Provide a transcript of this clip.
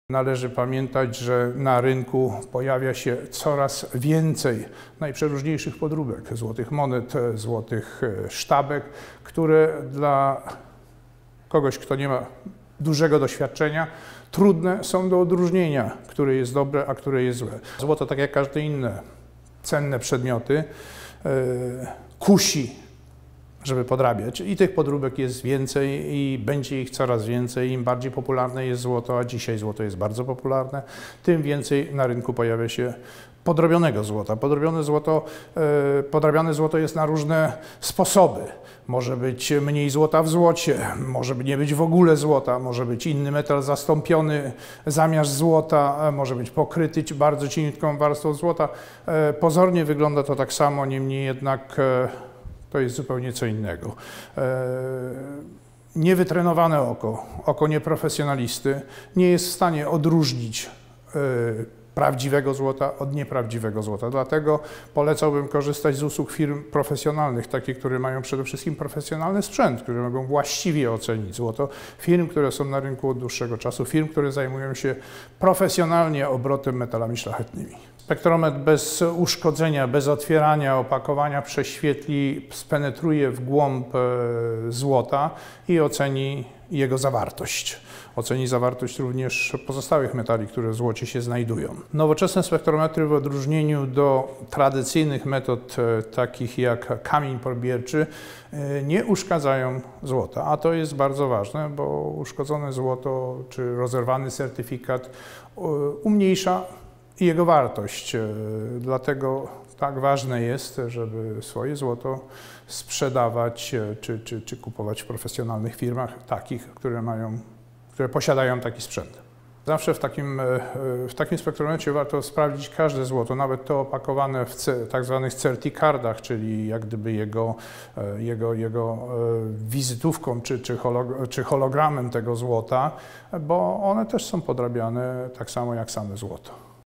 Należy pamiętać, że na rynku pojawia się coraz więcej najprzeróżniejszych podróbek, złotych monet, złotych sztabek, które dla kogoś, kto nie ma dużego doświadczenia, trudne są do odróżnienia, które jest dobre, a które jest złe. Złoto, tak jak każde inne cenne przedmioty, kusi, żeby podrabiać. I tych podróbek jest więcej i będzie ich coraz więcej. Im bardziej popularne jest złoto, a dzisiaj złoto jest bardzo popularne, tym więcej na rynku pojawia się podrobionego złota. Podrabiane złoto jest na różne sposoby. Może być mniej złota w złocie, może nie być w ogóle złota, może być inny metal zastąpiony zamiast złota, może być pokryty bardzo cieniutką warstwą złota. Pozornie wygląda to tak samo, niemniej jednak to jest zupełnie co innego. Niewytrenowane oko nieprofesjonalisty nie jest w stanie odróżnić prawdziwego złota od nieprawdziwego złota. Dlatego polecałbym korzystać z usług firm profesjonalnych, takich, które mają przede wszystkim profesjonalny sprzęt, które mogą właściwie ocenić złoto. Firm, które są na rynku od dłuższego czasu, firm, które zajmują się profesjonalnie obrotem metalami szlachetnymi. Spektrometr bez uszkodzenia, bez otwierania opakowania prześwietli, spenetruje w głąb złota i oceni jego zawartość. Oceni zawartość również pozostałych metali, które w złocie się znajdują. Nowoczesne spektrometry w odróżnieniu do tradycyjnych metod takich jak kamień probierczy nie uszkadzają złota, a to jest bardzo ważne, bo uszkodzone złoto czy rozerwany certyfikat umniejsza jego wartość. Dlatego tak ważne jest, żeby swoje złoto sprzedawać czy kupować w profesjonalnych firmach, takich, które posiadają taki sprzęt. Zawsze w takim spektrometrze warto sprawdzić każde złoto, nawet to opakowane w tak zwanych certicardach, czyli jak gdyby jego wizytówką czy hologramem tego złota, bo one też są podrabiane tak samo jak same złoto.